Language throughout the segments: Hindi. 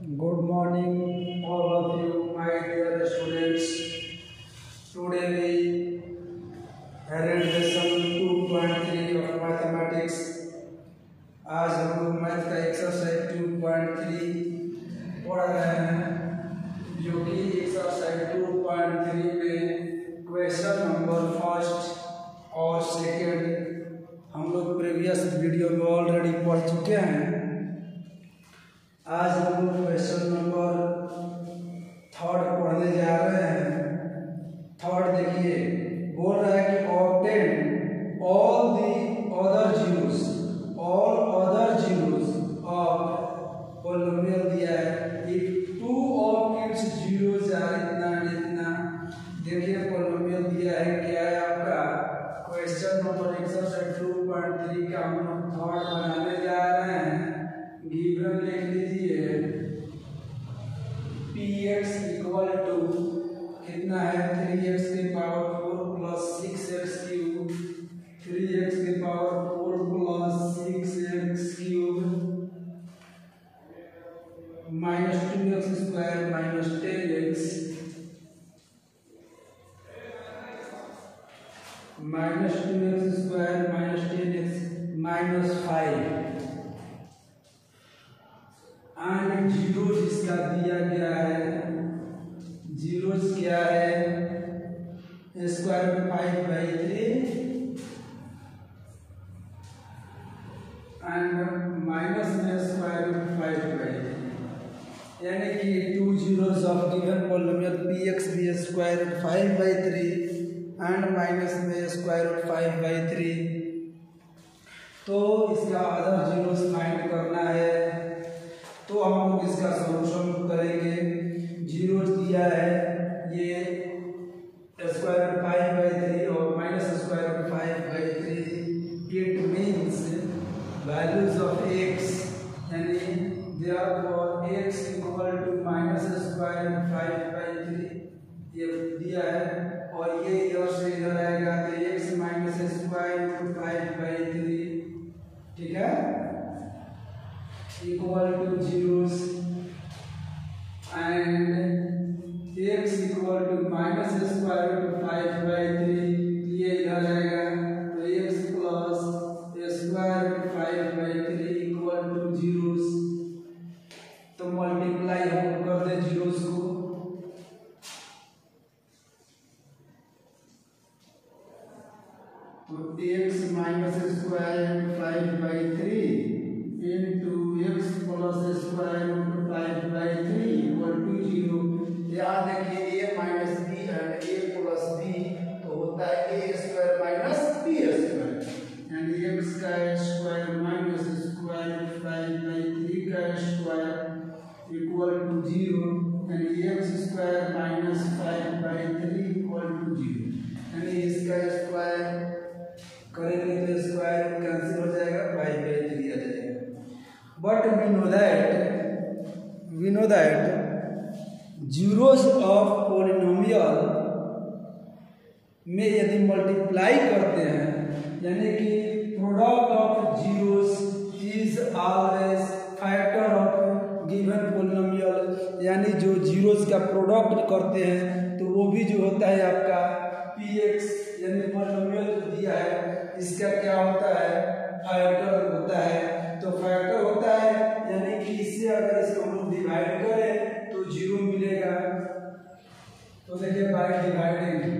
Good morning, all of you, my dear students. Today we had lesson 2.3 of mathematics. आज हम लोग मैथ का एक्सरसाइज 2.3 पढ़ रहे हैं, जो कि एक्सरसाइज 2.3 में क्वेश्चन नंबर फर्स्ट और सेकेंड हम लोग प्रीवियस वीडियो में ऑलरेडी पढ़ चुके हैं। आज हम लोग क्वेश्चन नंबर थर्ड पढ़ने जा रहे हैं। थर्ड देखिए, बोल रहा है कि obtain all other zeros of polynomial दिया है। If two of its zeros are इतना। देखिए पोलिनोमियल दिया है, क्या है आपका क्वेश्चन नंबर एक्सरसाइज 2.3 का हम लोग थर्ड बनाने जा रहे हैं। गिवन लिख लीजिए, px इक्वल टू कितना है 3x के power 4 plus 6x cube, 3x के power 4 plus 6x cube minus 2x square minus 10x minus 2x square minus 10x minus 5 and zeros इसका दिया गया है। जीरोस क्या है, स्क्वायर रूट 5/3 एंड माइनस में स्क्वायर रूट 5/3, यानी कि two zeros of given polynomial px भी स्क्वायर रूट 5/3 एंड माइनस में स्क्वायर रूट 5/3। तो इसका अदर जीरोस फाइंड करना है, तो हम लोग इसका सॉल्यूशन करेंगे। जीरो दिया है, ये स्क्वायर रूट 5/3 और minus square root 5/3। It means values of x, यानी therefore x equal to minus square root 5/3 ये दिया है, और ये इधर से इधर आएगा तो x माइनस स्क्वायर रूट 5/3, ठीक है, equal to zeros and x equal to minus square root 5/3, ये इधर आएगा तो x plus square root 5/3 equal to zeros. तो मल्टीप्लाई हम कर दे जीरोस को, तो x minus square root 5/3 into x plus square root 5/3 equal to 0। यहाँ देखिए a minus b and a plus b तो होता है a square minus b square, and x का स्क्वायर माइनस स्क्वायर रूट 5/3 का square equal to 0, and x square minus 5/3 equal to 0, यानी इसका स्क्वायर करेंगे तो स्क्वायर कैंसिल हो जाएगा, 5/3 आ जाएगा। But we know that zeros of polynomial में यदि मल्टीप्लाई करते हैं, यानी कि product of zeros is always factor of given polynomial, यानी जो जीरोस का प्रोडक्ट करते हैं तो वो भी जो होता है आपका px, यानी पोलिनोमियल जो दिया है इसका क्या होता है, फैक्टर होता है। तो फैक्टर होता है यानी कि इससे अगर इसको हम डिवाइड करें तो जीरो मिलेगा। तो देखिए बाय डिवाइडिंग,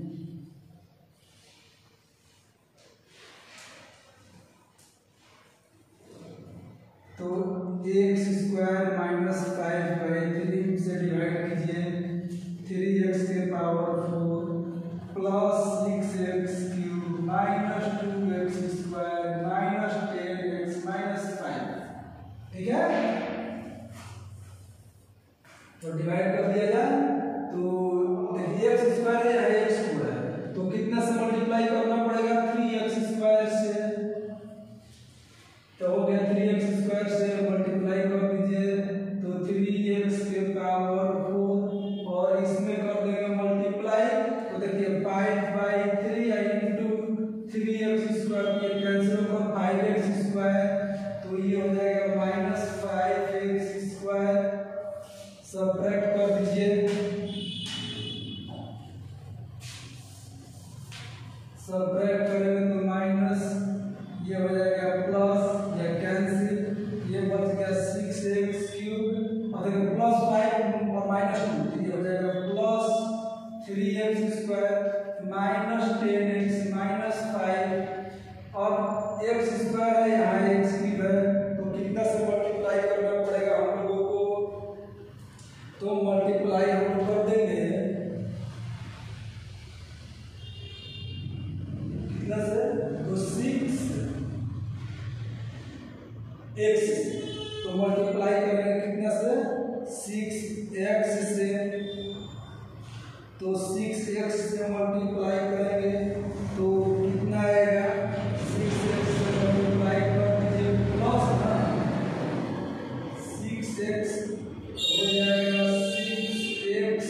तो x स्क्वायर माइनस 5/3 से डिवाइड कीजिए, 3x के power 4 plus 6x cube minus 2x square minus 10x minus 5, ठीक है। तो डिवाइड कर दिया जाए तो देखिए x स्क्वायर है या x पूरा है, तो कितना से मल्टीप्लाई करना पड़ेगा, 3x स्क्वायर से। तो हो गया 3x स्क्वायर से मल्टीप्लाई कर दीजिए, तो 3x के पावर 4 और इसमें कर देंगे मल्टीप्लाई, तो देखिए 5/3 इंटू 3x स्क्वायर, ये कैंसिल होगा 5x स्क्वायर, तो ये हो जाएगा माइनस 5x स्क्वायर सब्ट्रैक्ट कर दीजिए, सब्ट्रैक्ट करेंगे तो माइनस, ये हो जाएगा प्लस, ये कैंसिल, ये बच गया 6x क्यूब और देखो प्लस 5 और माइनस 2, ये हो जाएगा plus 3x square minus 10x minus 5। अब x स्क्वायर है, यहाँ x क्यूब है, तो कितना से मल्टीप्लाई करना पड़ेगा हम लोगों को? तो मल्टीप्लाई हम लोग कर देंगे कितना से? तो 6x, तो मल्टीप्लाई करेंगे कितना से? 6x से, तो 6x से मल्टीप्लाई करेंगे तो कितना आएगा? 6x से मल्टीप्लाई कर दीजिए प्लस ना 6x हो जाएगा 6x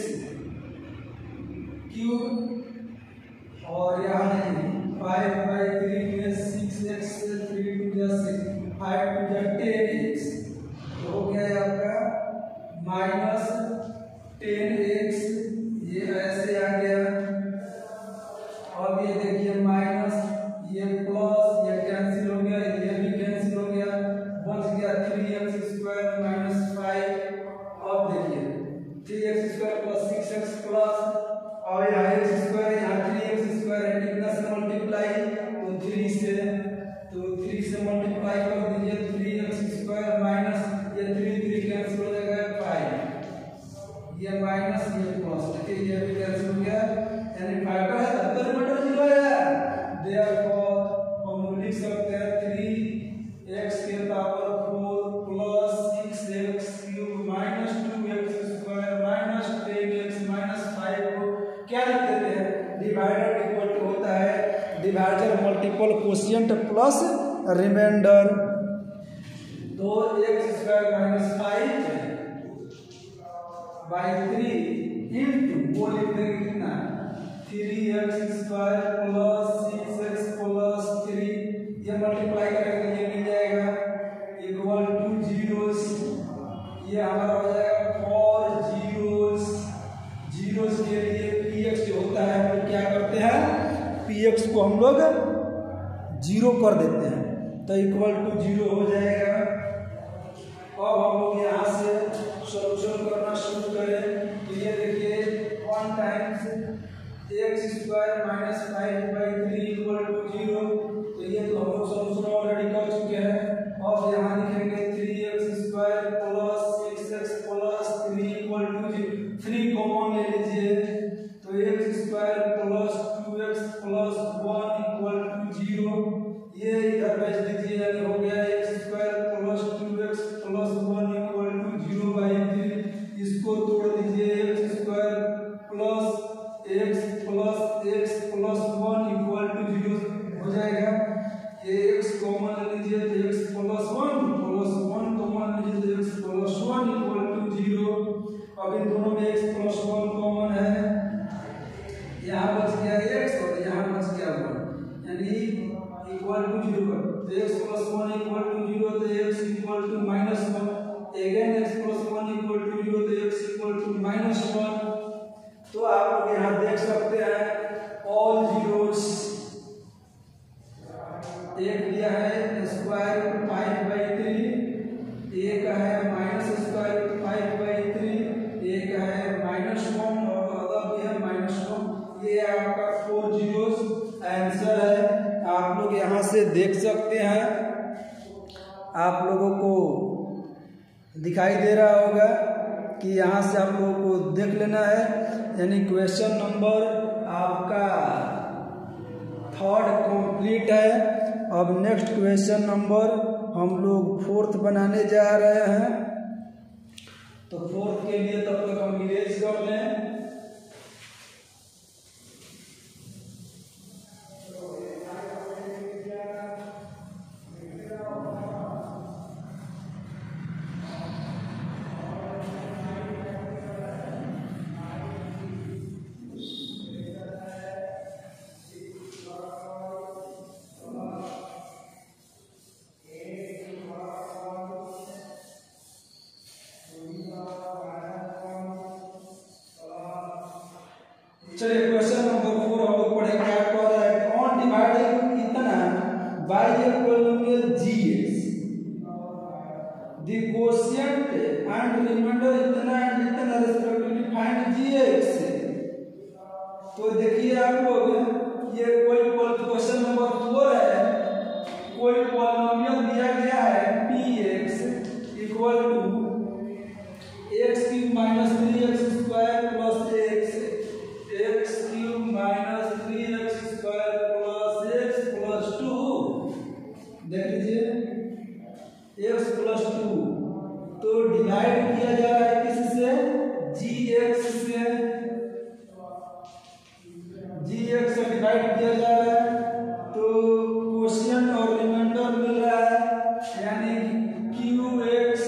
क्यूब और यहाँ नहीं 5/3 में 6x से 3 टू 6 5 टू 10x, तो हो गया आपका माइनस 10x, ये ऐसे आ गया। अब ये देखिए माइनस, ये प्लस, ये कैंसिल हो गया, ये भी कैंसिल हो गया, बच गया 3x स्क्वायर माइनस 5। अब देखिए 3x square plus 6x plus और यहाँ x स्क्वायर, यहाँ 3x स्क्वायर है, कितना से मल्टीप्लाई? तो 3 से, तो 3 से मल्टीप्लाई कर दीजिए 3x स्क्वायर माइनस, ये 3 कैंसिल हो जाएगा 5, ये माइनस ये प्लस, देखिए ये भी कैंसिल हो गया, यानी फैक्टर है तब तो रिमाइंडर 0 है। देयरफॉर हम लिख सकते हैं 3x के power 4 plus 6x cube minus 2x square minus 10x minus 5 को क्या लिख देते हैं? डिवाइडर इक्वल टू होता है divider multiple quotient plus remainder. तो x square minus 5 by 3 into वो लिख देंगे कितना? 3x square plus 6x plus 3, ये मल्टीप्लाई करेंगे ये मिल जाएगा इक्वल टू जीरोस, ये हमारा हो जाएगा 4 जीरोस के लिए px जो होता है हम लोग क्या करते हैं? px को हम लोग 0 कर देते हैं, तो इक्वल टू 0 हो जाएगा। अब हम लोग यहाँ से सॉल्यूशन करना शुरू करें तो ये देखिए 1 times x square minus 5/3 equal to 0, तो ये तो हम लोग सॉल्यूशन ऑलरेडी कर चुके हैं। अब यहाँ लिखेंगे 3x square plus 6x plus 3 equal to 0, 3 common ले लीजिए तो x square plus 2x plus 1 equal to 0, ये इधर भेज दीजिए, यानी हो गया x square plus 2x plus 1 equal to 0/3, इसको तोड़ दीजिए x square plus x plus 1 equal to 0 हो जाएगा। ये x कॉमन ले लीजिए तो x प्लस 1 कॉमन लीजिए तो x प्लस 1 इक्वल टू 0। अब इन दोनों में x प्लस 1 कॉमन है, यहाँ बच गया x और यहाँ बच गया 1, यानी इक्वल टू 0 पर, तो x प्लस 1 इक्वल टू 0 तो x equal to minus 1, again x plus 1 equal to 0 तो x इक्वल टू माइनस 1। तो आप लोग यहाँ देख सकते हैं ऑल जीरोस, एक दिया है स्क्वायर रूट 5/3, एक है माइनस स्क्वायर रूट 5/3, एक है -1 और अदर भी है -1, ये आपका 4 जीरोस आंसर है। आप लोग यहाँ से देख सकते हैं, आप लोगों को दिखाई दे रहा होगा कि यहाँ से आप लोगों को देख लेना है, यानी क्वेश्चन नंबर आपका 3rd कंप्लीट है। अब नेक्स्ट क्वेश्चन नंबर हम लोग 4th बनाने जा रहे हैं, तो 4th के लिए तब तक हम इरेज कर लें। चलिए क्वेश्चन नंबर 4 हम लोग पढ़ेंगे। क्या कह रहा है, ऑन डिवाइडिंग इतना by a polynomial gx the quotient and remainder इतना एंड इतना रेस्पेक्टिवली फाइंड gx। तो देखिए आप लोग, ये कोई क्वेश्चन नंबर 4 है, कोई पॉलिनोमियल दिया गया है px equal to x cube minus 3x square plus x cube minus 3x square plus x plus 2। देख लीजिए x प्लस 2, तो डिवाइड किया जा रहा है किससे, gx से, gx से डिवाइड किया जा रहा है। तो कोशिएंट और रिमाइंडर मिल रहा है, यानी qx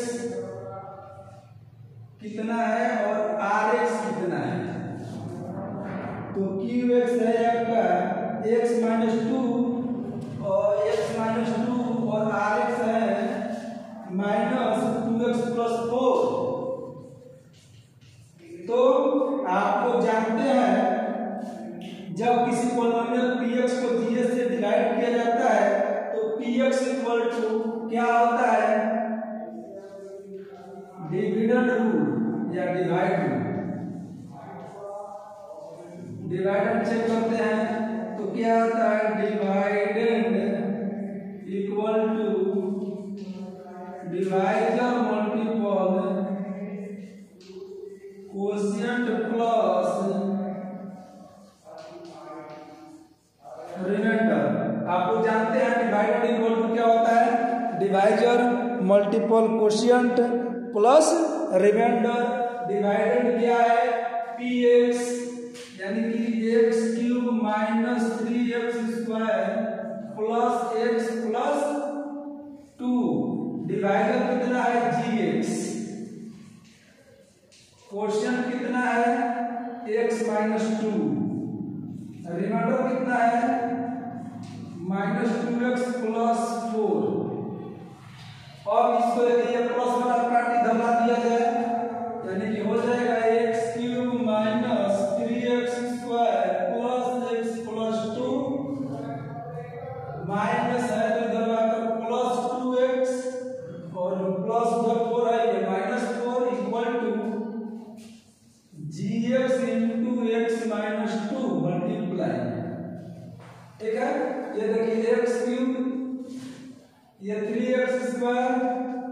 कितना है और rx कितना है। तो qx है आपका x माइनस 2 और x माइनस 2 और rx है माइनस 2x प्लस 4। तो आप लोग जानते हैं जब किसी पॉलिनोमियल px को gs से डिवाइड किया जाता है तो px इक्वल टू क्या होता है, डिविडेंड रूल या डिवाइड रूल। डिवाइडेंड चेक करते हैं तो क्या होता है, dividend equal to divisor multiple quotient plus remainder. आप लोग जानते हैं डिवाइडेड इक्वल टू क्या होता है, divisor multiple quotient plus remainder. Divided क्या है, px यानी कि x cube minus 3x square plus x plus 2। Divider कितना है, gx। कोशिएंट कितना है, x माइनस 2। रिमाइंडर कितना है, माइनस 2x प्लस 4। अब इसको देखिए प्लस वाला पार्ट इधर ला दिया जाए, यानी कि हो जाएगा x cube minus 3x square plus x plus 2 minus है तो इधर आकर प्लस 2x और प्लस उधर 4 है, ये minus 4 equal to gx into x minus 2 multiply. ठीक है, ये देखिए x क्यूब, ये 3x स्क्वायर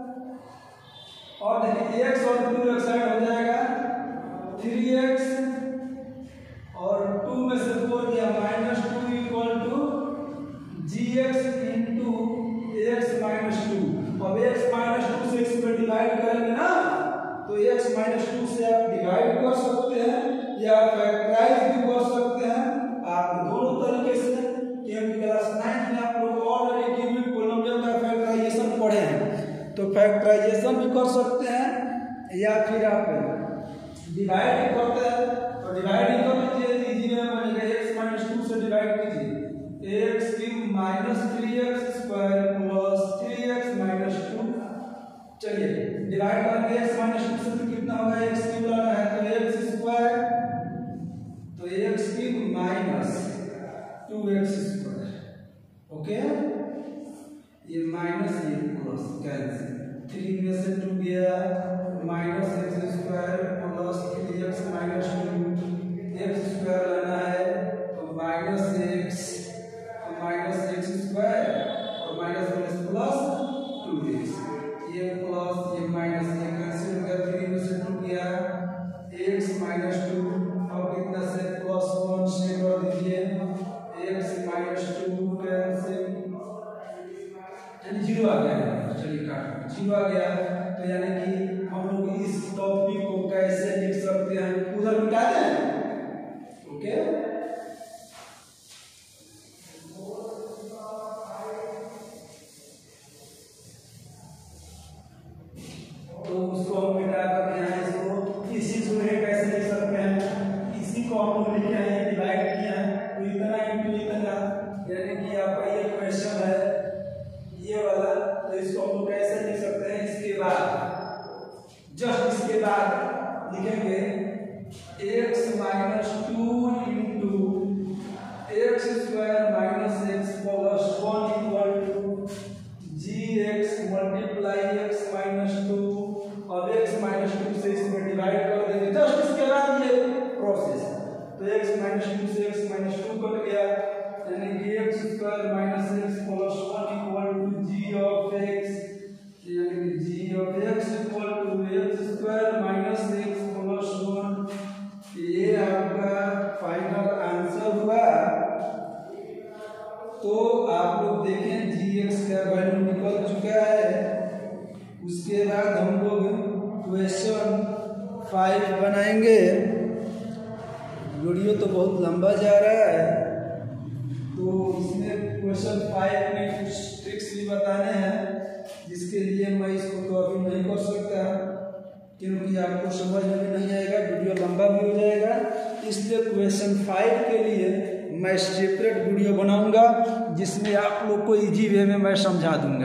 और देखिए x और 2x ऐड हो जाएगा 3x और 2 में से 4 दिया minus 2 equal to gx into x minus 2। अब x माइनस 2 से x पे डिवाइड करेंगे ना, तो x माइनस 2 से आप डिवाइड कर सकते हैं या फैक्टराइज भी कर सकते हैं, आप दोनों तरीके से। क्योंकि क्लास 9 में आप लोग ऑलरेडी क्यूबिक पॉलिनोमियल का फैक्टराइजेशन पढ़े हैं, तो फैक्टराइजेशन भी कर सकते हैं या फिर आप डिवाइड भी करते हैं। तो डिवाइड ही कर लीजिए, लीजिए बनेगा x माइनस 2 से डिवाइड कीजिए, x cube minus 3x square plus 3x minus 2। चलिए डिवाइड करेंगे x माइनस 2 से, तो कितना होगा, x क्यूब लाना है तो x स्क्वायर, तो x cube minus 2x square. Okay, ये माइनस ये प्लस कैंसिल, 3 में से 2 गया, minus x square plus 3x minus 2। x square लेना है तो माइनस x स्क्वायर और माइनस प्लस 2x, ये प्लस ये माइनस ये कैंसिल हो गया, 3 में से 2 गया, x माइनस 2। अब कितना से प्लस 1 से कर दीजिए, x माइनस 2 कैंसिल, यानी 0 आ गया। चलिए काट 0 आ गया, तो यानी कि हम लोग इस टॉपिक को कैसे लिख सकते हैं, उधर मिटा दें। ओके, तो उसको हम मिटा कर यहाँ इसको इसी सूर्य कैसे लिख सकते हैं, इसी को हम लोग लिखे हैं, डिवाइड किया है, तो इतना इंटू इतना, यानी कि आपका ये क्वेश्चन है ये वाला, तो इसको हम लोग कैसे लिख सकते हैं, इसके बाद जस्ट इसके बाद लिखेंगे x minus 2 into x square minus x plus 1 equal to G x multiply x minus 2। अब एक्स माइनस 2 से इसमें डिवाइड कर देंगे, जस्ट इसके बाद ये प्रोसेस। तो एक्स माइनस 2 से एक्स माइनस 2 कट गया, यानी कि x square minus x plus 1 equal to G of x, यानी कि G of x equal to x square minus x plus 1। ये आपका फाइनल आंसर हुआ। तो आप लोग देखें जी एक्स का वैल्यू निकल चुका है। उसके बाद हम लोग क्वेश्चन 5 बनाएंगे। वीडियो तो बहुत लंबा जा रहा है, तो इसमें क्वेश्चन 5 में कुछ ट्रिक्स भी बताने हैं, जिसके लिए मैं इसको तो अभी नहीं कर सकता क्योंकि आपको समझ में नहीं आएगा, वीडियो लंबा भी हो जाएगा। इसलिए क्वेश्चन 5 के लिए मैं सेपरेट वीडियो बनाऊंगा, जिसमें आप लोग को इजी वे में मैं समझा दूंगा।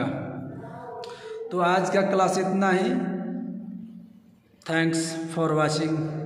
तो आज का क्लास इतना ही। Thanks for watching.